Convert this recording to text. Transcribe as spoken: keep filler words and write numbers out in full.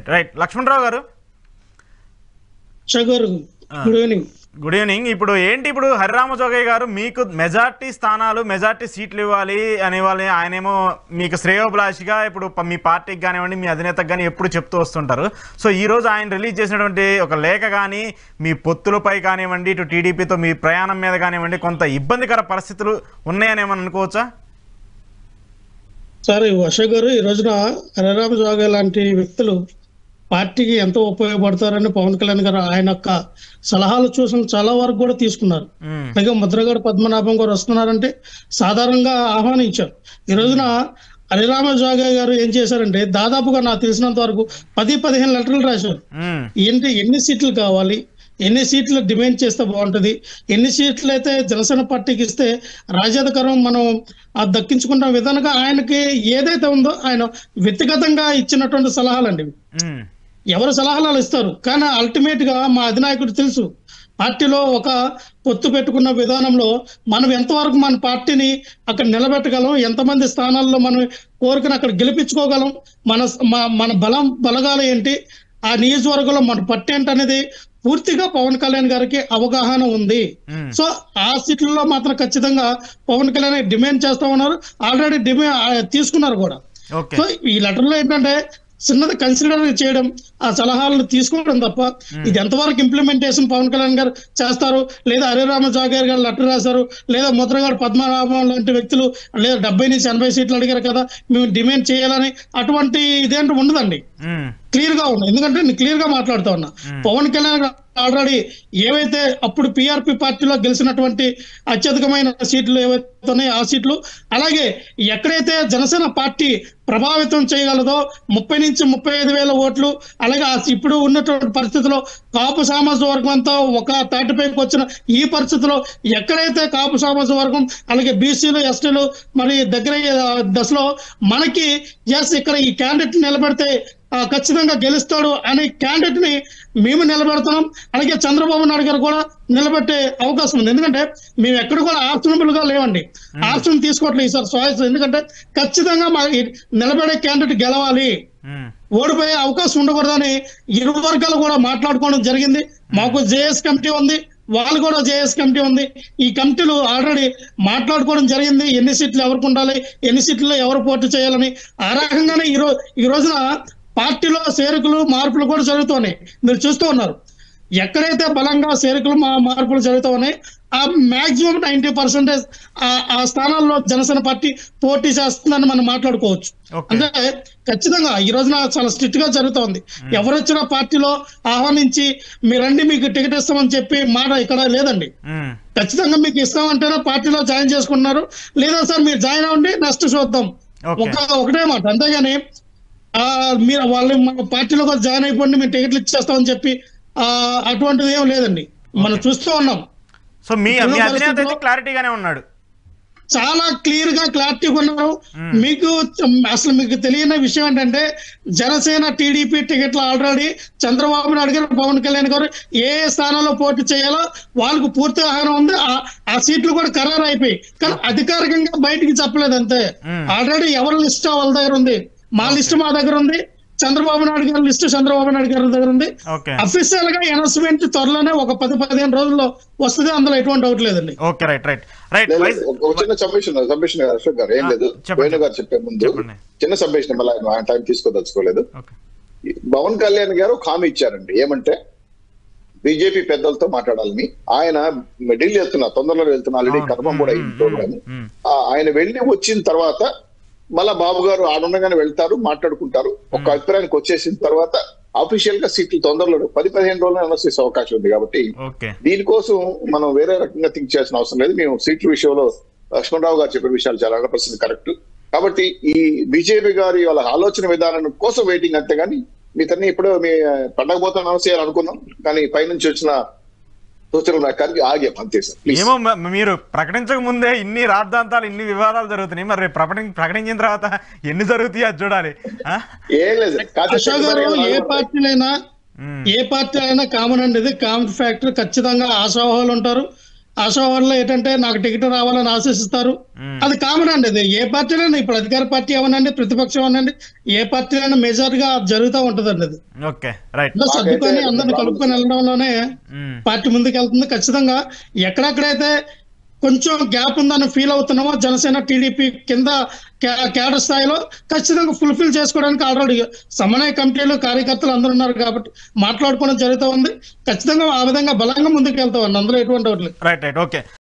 Right Lakshmanarao గారు good evening good evening ఇప్పుడు ఏంటి ఇప్పుడు హరిరామ జోగయ్య గారు మీకు మెజార్టీ స్థానాలు మెజార్టీ సీట్లు ఇవ్వాలి అనేవాళ్ళు ఆయనేమో మీకు శ్రేయోభిలాషిగా ఇప్పుడు మీ పార్టీకి కానివ్వండి మీ అధినేతకు కానీ ఎప్పుడు చెప్తూ వస్తుంటారు. సో ఈ రోజు ఆయన రిలీజ్ చేసినటువంటి ఒక లేఖ కానీ మీ పొత్తులపై కానివ్వండి ఇటు టీడీపీతో మీ ప్రయాణం మీద కానివ్వండి కొంత ఇబ్బందికర పరిస్థితులు ఉన్నాయని ఏమని అనుకోవచ్చా? సార్ అశోక్ గారు, ఈ రోజున హరిరామ జోగయ్య లాంటి వ్యక్తులు పార్టీకి ఎంతో ఉపయోగపడతారని పవన్ కళ్యాణ్ గారు ఆయన యొక్క సలహాలు చూసిన చాలా వరకు కూడా తీసుకున్నారు. అలాగే ముద్రగడ పద్మనాభం గారు వస్తున్నారంటే సాధారణంగా ఆహ్వానించారు. ఈ రోజున హరిరామ జోగయ్య గారు ఏం చేశారంటే దాదాపుగా నాకు తెలిసినంత వరకు పది పదిహేను లెటర్లు రాశారు. ఏంటి ఎన్ని సీట్లు కావాలి, ఎన్ని సీట్లు డిమాండ్ చేస్తే బాగుంటది, ఎన్ని సీట్లు అయితే జనసేన పార్టీకి ఇస్తే రాజ్యాధికారం మనం దక్కించుకుంటాం విధానంగా ఆయనకి ఏదైతే ఉందో ఆయన వ్యక్తిగతంగా ఇచ్చినటువంటి సలహాలండి. ఎవరు సలహాలు ఇస్తారు, కానీ అల్టిమేట్ గా మా అధినాయకుడు తెలుసు పార్టీలో ఒక పొత్తు పెట్టుకున్న విధానంలో మనం ఎంతవరకు మన పార్టీని అక్కడ నిలబెట్టగలం, ఎంతమంది స్థానాల్లో మనం కోరికను అక్కడ గెలిపించుకోగలం, మన మన బలం బలగాలు ఏంటి, ఆ నియోజకవర్గంలో మన పట్టు ఏంటి అనేది పూర్తిగా పవన్ కళ్యాణ్ గారికి అవగాహన ఉంది. సో ఆ సీట్లలో మాత్రం ఖచ్చితంగా పవన్ కళ్యాణ్ డిమాండ్ చేస్తా ఉన్నారు, ఆల్రెడీ డిమాండ్ తీసుకున్నారు కూడా. సో ఈ లెటర్ లో ఏంటంటే చిన్నది కన్సిడర్ చేయడం, ఆ సలహాలను తీసుకోవడం తప్ప ఇది ఎంతవరకు ఇంప్లిమెంటేషన్ పవన్ కళ్యాణ్ గారు చేస్తారు, లేదా హరిరామ జోగయ్య గారు లెటర్ రాశారు, లేదా ముద్రగడ పద్మనాభం లాంటి వ్యక్తులు లేదా డెబ్బై నుంచి ఎనభై సీట్లు అడిగారు కదా మేము డిమాండ్ చేయాలని అటువంటి ఇదేంటో ఉండదండి. క్లియర్ గా ఉంది, ఎందుకంటే నేను క్లియర్ గా మాట్లాడుతా ఉన్నా. పవన్ కళ్యాణ్ ఆల్రెడీ ఏవైతే అప్పుడు పిఆర్పి పార్టీలో గెలిచినటువంటి అత్యధికమైన సీట్లు ఏవైతే ఉన్నాయో ఆ సీట్లు, అలాగే ఎక్కడైతే జనసేన పార్టీ ప్రభావితం చేయగలదో ముప్పై నుంచి ముప్పై ఐదు వేల ఓట్లు, అలాగే ఇప్పుడు ఉన్నటువంటి పరిస్థితిలో కాపు సామాజిక వర్గం అంతా ఒక తాటిపైకి వచ్చిన ఈ పరిస్థితిలో ఎక్కడైతే కాపు సామాజిక వర్గం అలాగే బీసీలు ఎస్టీలు మరి దగ్గర దశలో మనకి ఎస్ ఇక్కడ ఈ క్యాండిడేట్ నిలబెడితే ఖచ్చితంగా గెలుస్తాడు అనే క్యాండిడేట్ ని మేము నిలబెడతాం. అలాగే చంద్రబాబు నాయుడు గారు కూడా నిలబెట్టే అవకాశం ఉంది, ఎందుకంటే మేము ఎక్కడ కూడా ఆప్షనబుల్ గా లేవండి, ఆప్షన్ తీసుకోవట్లేదు ఈసారి చాయిస్. ఎందుకంటే ఖచ్చితంగా మా నిలబడే క్యాండిడేట్ గెలవాలి, ఓడిపోయే అవకాశం ఉండకూడదని ఇరు వర్గాలు కూడా మాట్లాడుకోవడం జరిగింది. మాకు జేఎస్ కమిటీ ఉంది, వాళ్ళు కూడా జేఎస్ కమిటీ ఉంది. ఈ కమిటీలు ఆల్రెడీ మాట్లాడుకోవడం జరిగింది, ఎన్ని సీట్లు ఎవరికి ఉండాలి, ఎన్ని సీట్లలో ఎవరు పోటీ చేయాలని. ఆ రకంగానే ఈ రోజు ఈ రోజున పార్టీలో చేరికలు మార్పులు కూడా జరుగుతున్నాయి, మీరు చూస్తూ ఉన్నారు. ఎక్కడైతే బలంగా చేరికలు మార్పులు జరుగుతూ ఉన్నాయి ఆ మాక్సిమం నైన్టీ పర్సెంటేజ్ ఆ స్థానాల్లో జనసేన పార్టీ పోటీ చేస్తుందని మనం మాట్లాడుకోవచ్చు. అంటే ఖచ్చితంగా ఈ రోజున చాలా స్ట్రిక్ట్ గా జరుగుతోంది. ఎవరు వచ్చినా పార్టీలో ఆహ్వానించి మీరండి మీకు టికెట్ ఇస్తామని చెప్పి మాట ఇక్కడ లేదండి. ఖచ్చితంగా మీకు ఇస్తామంటేనే పార్టీలో జాయిన్ చేసుకుంటున్నారు, లేదా సార్ మీరు జాయిన్ అవ్వండి నెక్స్ట్ చూద్దాం, ఒక ఒకటే మాట. అంతేగాని ఆ మీరు వాళ్ళు మన పార్టీలో కూడా జాయిన్ అయిపోండి మేము టికెట్లు ఇచ్చేస్తామని చెప్పి ఆ అటువంటిది ఏం లేదండి, మనం చూస్తూ ఉన్నాం. సో మీ అధినేత క్లారిటీగానే ఉన్నాడు, చాలా క్లియర్ గా క్లారిటీగా ఉన్నారు. మీకు అసలు మీకు తెలియని విషయం ఏంటంటే జనసేన టీడీపీ టికెట్లు ఆల్రెడీ చంద్రబాబు నాయుడు గారు పవన్ కళ్యాణ్ గారు ఏ స్థానంలో పోటీ చేయాలో వాళ్ళకు పూర్తి ఆహారం ఉంది, ఆ సీట్లు కూడా ఖరారు అయిపోయి, కానీ అధికారికంగా బయటికి చెప్పలేదు అంతే. ఆల్రెడీ ఎవరి లిస్ట్ వాళ్ళ దగ్గర ఉంది, మా లిస్ట్ మా దగ్గర ఉంది, చంద్రబాబు నాయుడు గారి లిస్ట్ చంద్రబాబు నాయుడు గారి దగ్గర ఉంది. అఫీషియల్ గా అనౌన్స్మెంట్ త్వరలోనే ఒక పది పదిహేను రోజుల్లో వస్తుంది, అందులో ఎటువంటి డౌట్ లేదండి. చిన్న సబ్మిషన్ సబ్మిషన్ అశోక్ గారు ఏం లేదు, వేణు గారు చెప్పే ముందు చిన్న సబ్మిషన్ మళ్ళీ ఆయన టైం తీసుకోదలుచుకోలేదు. పవన్ కళ్యాణ్ గారు హామీ ఇచ్చారండి, ఏమంటే బీజేపీ పెద్దలతో మాట్లాడాలని. ఆయన ఢిల్లీ వెళ్తున్నారు, తొందరలో వెళ్తున్నా, ఆల్రెడీ కర్మం కూడా అయింది ప్రోగ్రామ్. ఆయన వెళ్ళి వచ్చిన తర్వాత మళ్ళా బాబు గారు ఆడుండగానే వెళ్తారు, మాట్లాడుకుంటారు. ఒక అభిప్రాయానికి వచ్చేసిన తర్వాత అఫీషియల్ గా సీట్లు తొందరలో పది పదిహేను రోజులు అనౌన్స్ చేసే అవకాశం ఉంది. కాబట్టి దీనికోసం మనం వేరే రకంగా థింక్ చేయాల్సిన అవసరం లేదు. మేము సీట్ల విషయంలో లక్ష్మణరావు గారు చెప్పిన విషయాలు చాలా హండ్రెడ్ పర్సెంట్ కరెక్ట్. కాబట్టి ఈ బీజేపీ గారి వాళ్ళ ఆలోచన విధానం కోసం వెయిటింగ్ అంతేగాని మీతన్ని ఇప్పుడు మీ పండగ పోతాను అనౌన్స్ చేయాలనుకున్నాం, కానీ పైనుంచి వచ్చిన ఏమో మీరు ప్రకటించక ముందే ఇన్ని రాద్ధాంతాలు ఇన్ని వివాదాలు జరుగుతున్నాయి, మరి ప్రకటించిన తర్వాత ఎన్ని జరుగుతాయి అది చూడాలి. ఏ పార్టీలైనా ఏ పార్టీ అయినా కామన్ అండి, ఇది కామన్ ఫ్యాక్టర్. ఖచ్చితంగా ఆశావాహులు ఉంటారు, ఆశావాళ్ళు ఏంటంటే నాకు టికెట్ రావాలని ఆశిస్తారు. అది కామన్ అండి. అది ఏ పార్టీనైనా, ఇప్పుడు అధికార పార్టీ అవనండి, ప్రతిపక్షం అవనండి, ఏ పార్టీనైనా మేజర్ గా జరుగుతూ ఉంటదండి. అది ఓకే రైట్. సర్దుకొని అందరిని కలుపుకొని వెళ్ళడంలోనే పార్టీ ముందుకు వెళ్తుంది. ఖచ్చితంగా ఎక్కడెక్కడైతే కొంచెం గ్యాప్ ఉందని ఫీల్ అవుతున్నామో జనసేన టీడీపీ కింద కేడర్ స్థాయిలో ఖచ్చితంగా ఫుల్ఫిల్ చేసుకోవడానికి ఆల్రెడీ సమన్వయ కమిటీలు కార్యకర్తలు అందరూ ఉన్నారు కాబట్టి మాట్లాడుకోవడం జరుగుతూ ఉంది. ఖచ్చితంగా ఆ విధంగా బలంగా ముందుకు వెళ్తామండి, అందులో ఎటువంటి రైట్ రైట్ ఓకే.